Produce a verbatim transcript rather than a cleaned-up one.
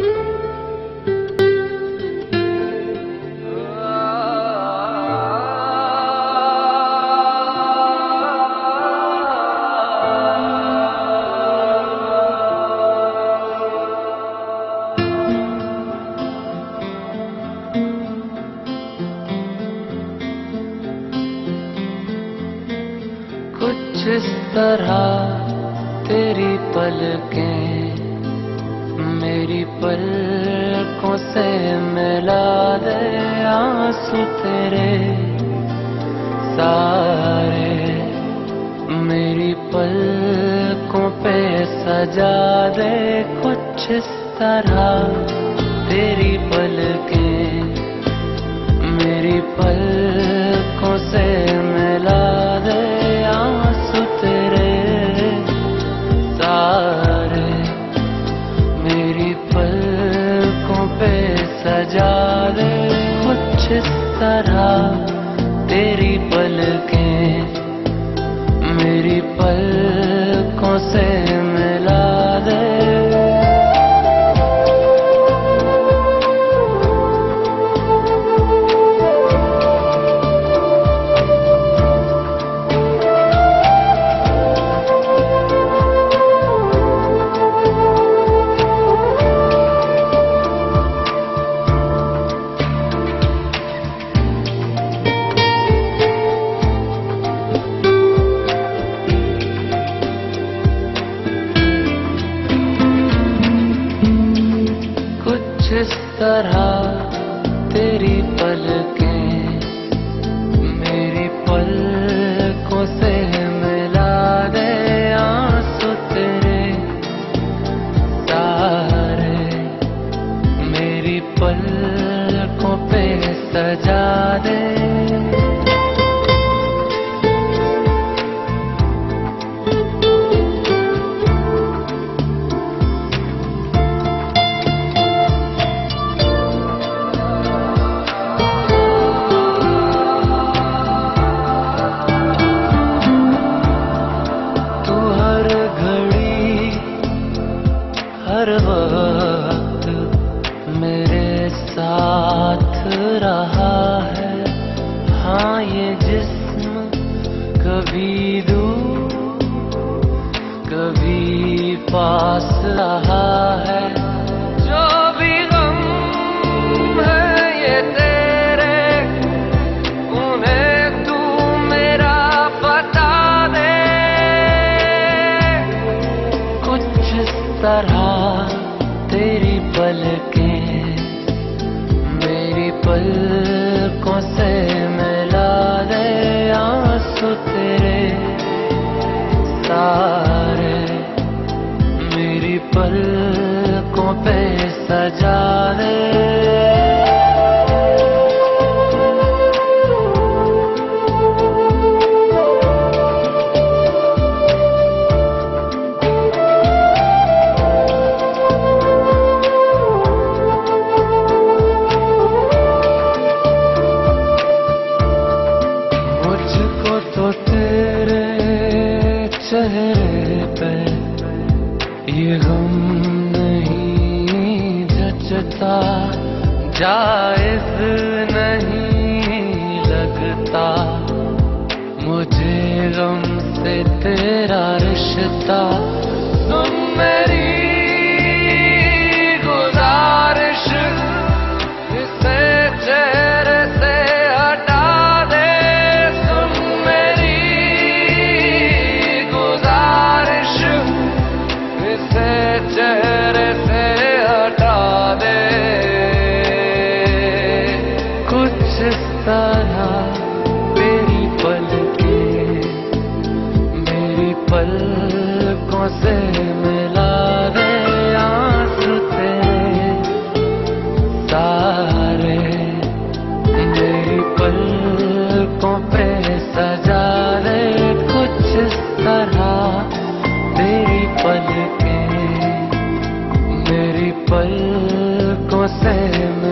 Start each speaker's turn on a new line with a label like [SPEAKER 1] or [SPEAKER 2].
[SPEAKER 1] कुछ इस तरह तेरी पलकें मेरी पलकों से मिला दे, आंसू तेरे सारे मेरी पलकों पे सजा दे। कुछ इस तरह तेरी पलकें मेरी पलकों से मिला दे, आंसू तेरे सारे मेरी पलकों पे सजा दे। कुछ इस तरह तेरी पलकें मेरी पलकों से मिला दे। इस तरह तेरी पलकें मेरी पलकों से मिला दे, आंसू तेरे सारे मेरी पलकों पे सजा दे। हर वक्त मेरे साथ रहा है, हाँ ये जिस्म कभी दूर कभी पास रहा है। जो भी गम है ये तेरे उन्हें तू मेरा बता दे। कुछ इस तरह तेरी पलकें मेरी पलकों से मिला दे, आंसू तेरे सारे मेरी पलकों पे सजा दे। चेहरे पे ये गम नहीं जचता, जायज नहीं लगता मुझे गम से तेरा रिश्ता। सुन मेरी गुजारिश इसे चेहरे से हटा दे। सुन मेरी गुजारिश इसे चेहरे से हटा दे। कुछ इस तरह तेरी पलकें मेरी पलकों से मिला दे, आंसू तेरे सारे मेरी पलकों पे सजा दे। कुछ इस तरह तेरी पलकें मेरी पलकों से